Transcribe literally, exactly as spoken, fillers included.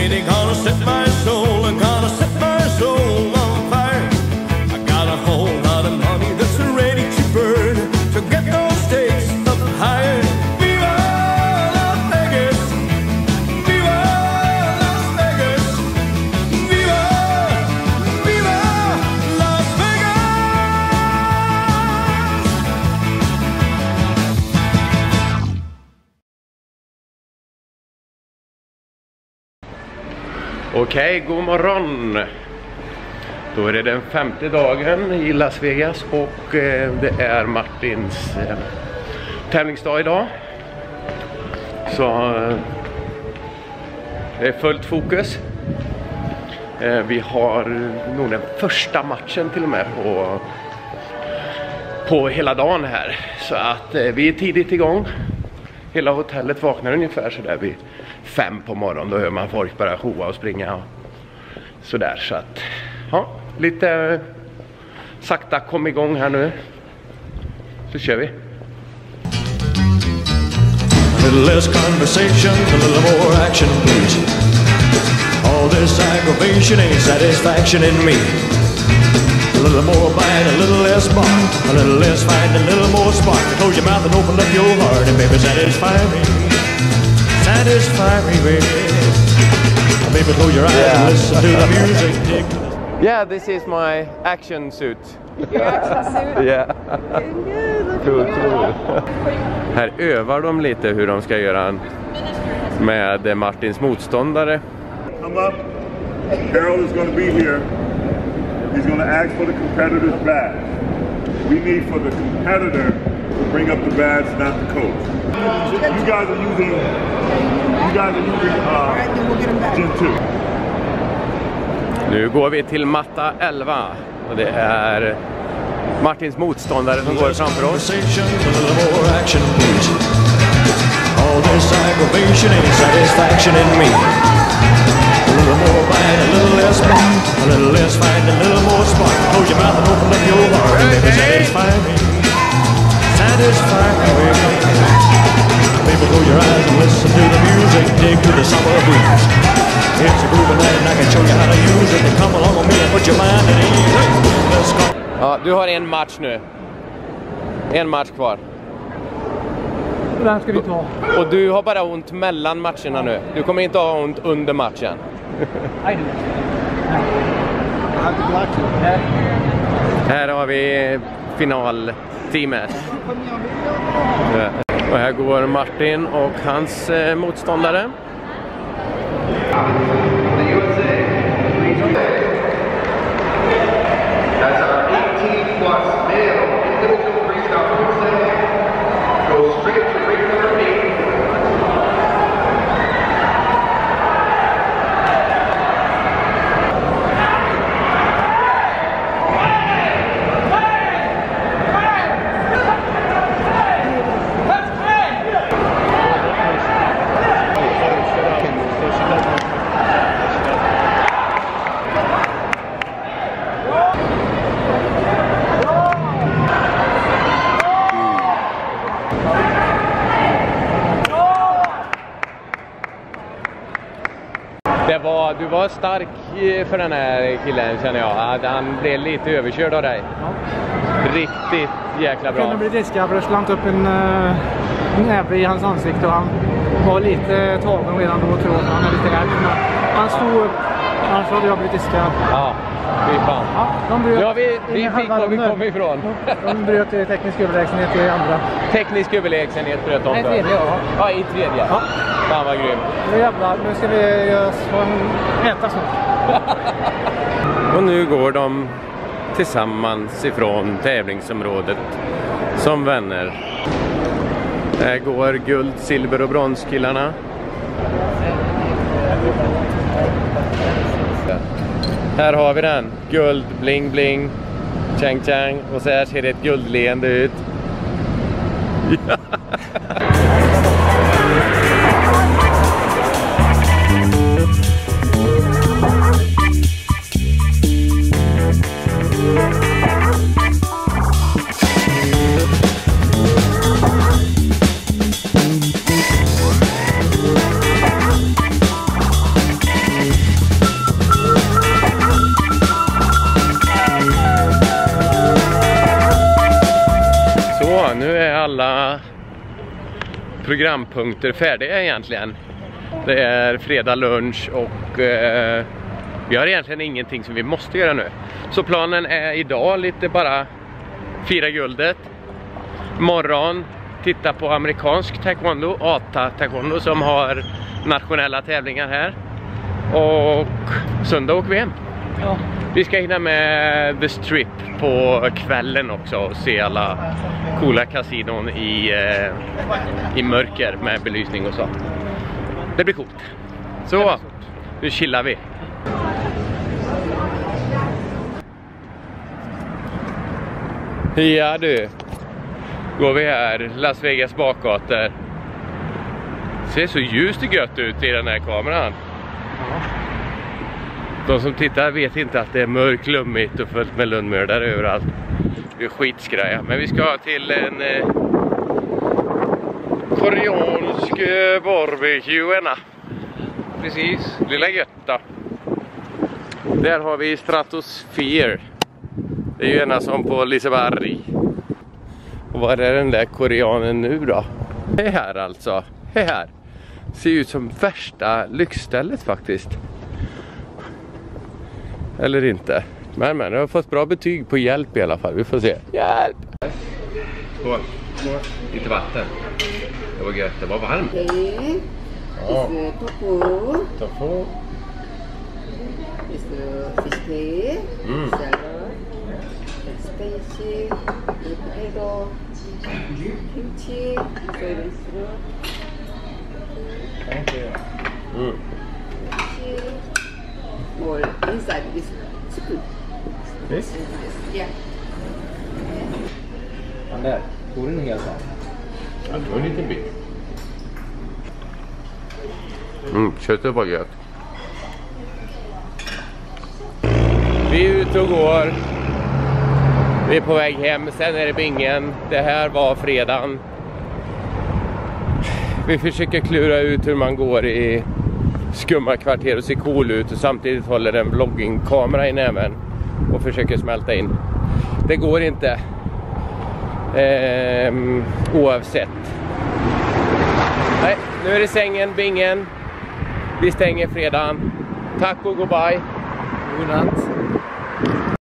lady gonna set my soul, gonna set my soul on fire. I got a whole lot of money that's ready to burn, to get those stakes up higher. Viva Las Vegas, viva Las Vegas, viva, viva Las Vegas. Okej, god morgon. Då är det den femte dagen i Las Vegas och eh, det är Martins eh, tävlingsdag idag. Så eh, det är fullt fokus. Eh, vi har nog den första matchen till och med på, på hela dagen här. Så att eh, vi är tidigt igång. Hela hotellet vaknar ungefär så där vid fem på morgonen. Då hör man folk bara hoa och springa och sådär. Så att, ja, lite sakta kom igång här nu. Så kör vi. A little less conversation, a little more action, please. All this aggravation ain't satisfaction in me. A little more bite, a little less bark, a little less fight, a little more spark. Close your mouth and open up your heart, and baby, satisfy me. Satisfy me, baby. Baby, close your eyes yeah. and listen to the music. Yeah, this is my action suit. Your action suit? Yeah. Cool, cool. Här övar de lite hur de ska göra med Martins motståndare. Come up. Carol is going to be here. He's going to ask for the competitor's badge. We need for the competitor to bring up the badge, not the coach. You guys are using, you guys are using uh, Gen two. Nu går vi till matta elva och det är Martins motståndare som går framför oss. All this aggravation ain't satisfaction in me. A little more bite, a little less bark, a little less fight, a little more spark. Close your mouth and open up your heart, and baby, satisfy me. Satisfy me, baby. Baby, close your eyes and listen to the music, dig to the summer breeze. It's a groovy night and I can show you how to use it. Come along with me and put your mind at ease. Let's go. Ja, du har en match nu. En match kvar. Den ska vi ta. Och du har bara ont mellan matcherna nu. Du kommer inte ha ont under matchen. Nej, här har vi finalteamet. Och här går Martin och hans eh, motståndare. Det var, du var stark för den här killen, känner jag. Han blev lite överkörd av dig. Ja. Riktigt jäkla bra. Jag kunde bli diskad för jag slant upp en uh, näve i hans ansikte och han var lite tagen redan då, tror jag. Han är lite rädd. Han stod upp, annars hade jag blivit diskad. Ja, fy fan. Ja, de bröt. Ja, vi, vi fick var vi kom ifrån. De bröt teknisk överlägsenhet i andra. Teknisk överlägsenhet bröt de. Nej, tredje, ja. Ja, i tredje. Ja. Fan vad grym. Nu jävlar, nu ska vi göra en äta snart. Och nu går de tillsammans ifrån tävlingsområdet som vänner. Här går guld, silver och bronskillarna. Här har vi den. Guld, bling bling, chang chang. Och så här ser det ett guldleende ut. programpunkter färdiga egentligen. Det är fredag lunch och eh, vi har egentligen ingenting som vi måste göra nu. Så planen är idag lite bara fira guldet. Morgon titta på amerikansk taekwondo, A T A taekwondo som har nationella tävlingar här. Och söndag åker vi hem. Ja. Vi ska hinna med The Strip på kvällen också och se alla coola kasinon i, eh, i mörker med belysning och så. Det blir coolt. Så, nu chillar vi. Ja du, går vi här, Las Vegas bakgator. Ser så ljust och gött ut i den här kameran. De som tittar vet inte att det är mörkt, lummigt och fullt med lundmördare överallt. Det är skitskraja. Men vi ska till en eh, koreansk eh, barbecue. Precis, lilla götta. Där har vi Stratosphere. Det är ju ena som på Liseberg. Och var är den där koreanen nu då? Det är här alltså. Det här. Ser ut som värsta lyxstället faktiskt. Eller inte. Men men, jag har fått bra betyg på hjälp i alla fall. Vi får se. Hjälp! Skål. Skål. Lite vatten. Det var gött. Det var varmt. Okay. Ja. It's uh, tofu. Tofu. It's uh, fish cake. Mm. Salad. Spinach. Potato. Kimchi. Soy Mm. Or inside is chicken. This? Yeah. Den där, går den helt av? Ja, det var en liten bit. Mm, köttet var gött. Vi är ute och går. Vi är på väg hem, sen är det bingen. Det här var fredagen. Vi försöker klura ut hur man går i skumma kvarter och ser cool ut och samtidigt håller en vloggingkamera i näven och försöker smälta in. Det går inte. Ehm, oavsett. Nej, nu är det sängen, bingen. Vi stänger fredagen. Tack och goodbye. God natt.